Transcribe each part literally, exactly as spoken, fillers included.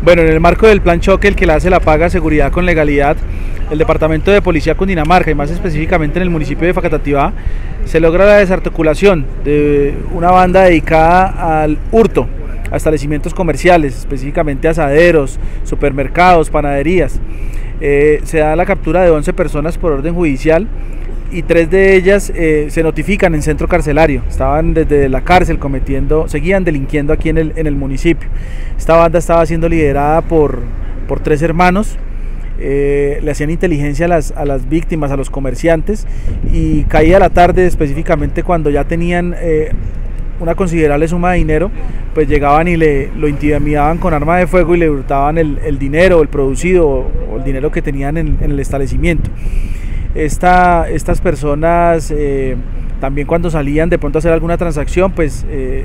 Bueno, en el marco del plan choque, el que la hace la paga seguridad con legalidad, el Departamento de Policía Cundinamarca y más específicamente en el municipio de Facatativá, se logra la desarticulación de una banda dedicada al hurto a establecimientos comerciales, específicamente asaderos, supermercados, panaderías. Eh, se da la captura de once personas por orden judicial y tres de ellas eh, se notifican en centro carcelario. Estaban desde la cárcel cometiendo, seguían delinquiendo aquí en el, en el municipio. Esta banda estaba siendo liderada por, por tres hermanos. Eh, le hacían inteligencia a las, a las víctimas, a los comerciantes, y caía la tarde, específicamente cuando ya tenían eh, una considerable suma de dinero, pues llegaban y le, lo intimidaban con arma de fuego y le hurtaban el, el dinero, el producido o, o el dinero que tenían en, en el establecimiento. Esta, estas personas eh, también cuando salían de pronto a hacer alguna transacción, pues eh,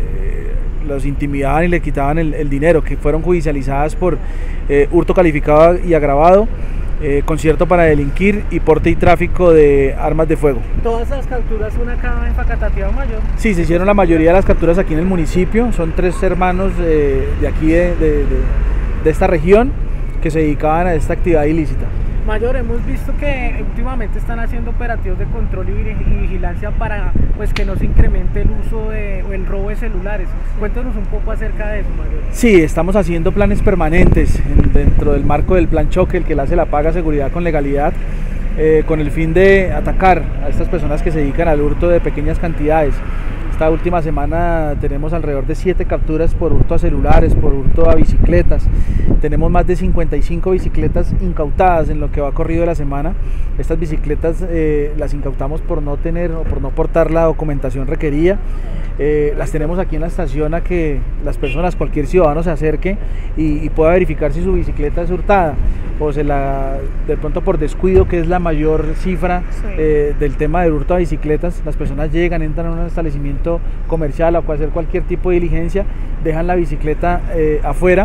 los intimidaban y le quitaban el, el dinero, que fueron judicializadas por eh, hurto calificado y agravado, eh, concierto para delinquir y porte y tráfico de armas de fuego. ¿Todas las capturas son acá en Facatativá Mayor? Sí, se hicieron la mayoría de las capturas aquí en el municipio. Son tres hermanos eh, de aquí de, de, de, de esta región que se dedicaban a esta actividad ilícita. Mayor, hemos visto que últimamente están haciendo operativos de control y vigilancia para pues que no se incremente el uso de, o el robo de celulares. Cuéntanos un poco acerca de eso, Mayor. Sí, estamos haciendo planes permanentes en, dentro del marco del plan choque, el que la hace la paga seguridad con legalidad, eh, con el fin de atacar a estas personas que se dedican al hurto de pequeñas cantidades. Esta última semana tenemos alrededor de siete capturas por hurto a celulares, por hurto a bicicletas. Tenemos más de cincuenta y cinco bicicletas incautadas en lo que va corrido de la semana. Estas bicicletas eh, las incautamos por no tener o por no portar la documentación requerida. Eh, las tenemos aquí en la estación a que las personas, cualquier ciudadano se acerque y, y pueda verificar si su bicicleta es hurtada o se la, de pronto por descuido, que es la mayor cifra sí. eh, del tema del hurto a bicicletas. Las personas llegan, entran a un establecimiento comercial o hacer cualquier tipo de diligencia, dejan la bicicleta eh, afuera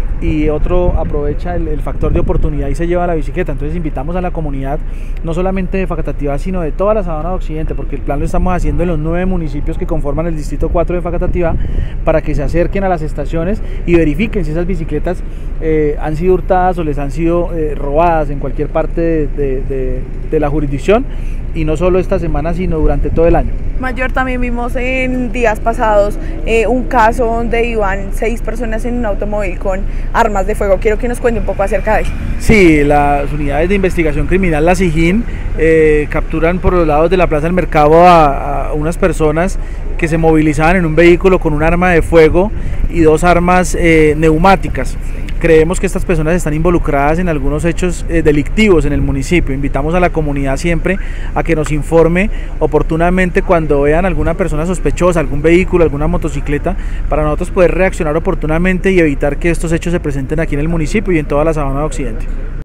y otro aprovecha el, el factor de oportunidad y se lleva la bicicleta. Entonces invitamos a la comunidad, no solamente de Facatativá, sino de toda la Sabana de Occidente, porque el plan lo estamos haciendo en los nueve municipios que conforman el distrito cuatro de Facatativá, para que se acerquen a las estaciones y verifiquen si esas bicicletas eh, han sido hurtadas o les han sido eh, robadas en cualquier parte de, de, de, de la jurisdicción, y no solo esta semana, sino durante todo el año. Mayor, también vimos en días pasados eh, un caso donde iban seis personas en un automóvil con armas de fuego. Quiero que nos cuente un poco acerca de eso. Sí, las unidades de investigación criminal, la SIGIN, eh, capturan por los lados de la Plaza del Mercado a, a unas personas que se movilizaban en un vehículo con un arma de fuego y dos armas eh, neumáticas. Creemos que estas personas están involucradas en algunos hechos eh, delictivos en el municipio. Invitamos a la comunidad siempre a que nos informe oportunamente cuando vean alguna persona sospechosa, algún vehículo, alguna motocicleta, para nosotros poder reaccionar oportunamente y evitar que estos hechos se presenten aquí en el municipio y en toda la Sabana de Occidente.